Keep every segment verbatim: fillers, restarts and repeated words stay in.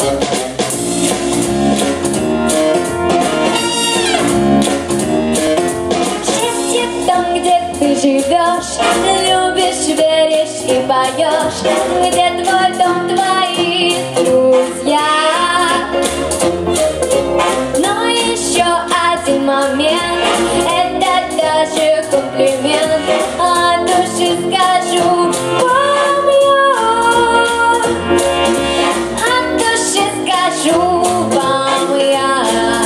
Живешь, любишь, веришь и поешь, где твой дом, твои друзья. Но еще один момент, это даже комплимент, от души скажу вам я, от души скажу вам я.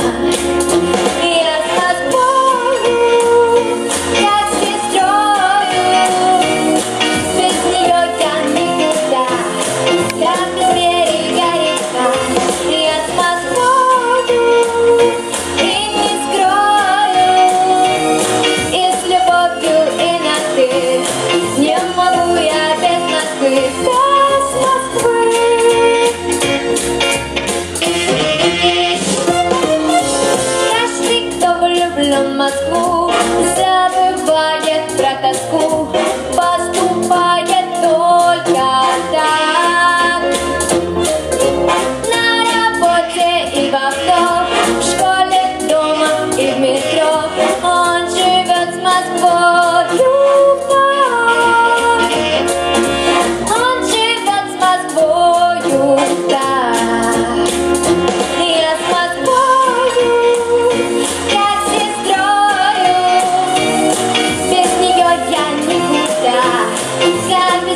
В Москву забывает про тоску, поступает только так. На работе и в авто, в школе, дома и в метро он живет с Москвою так. Он живет с Москвою так. Я с Москвою как сестрою, без нее я никуда.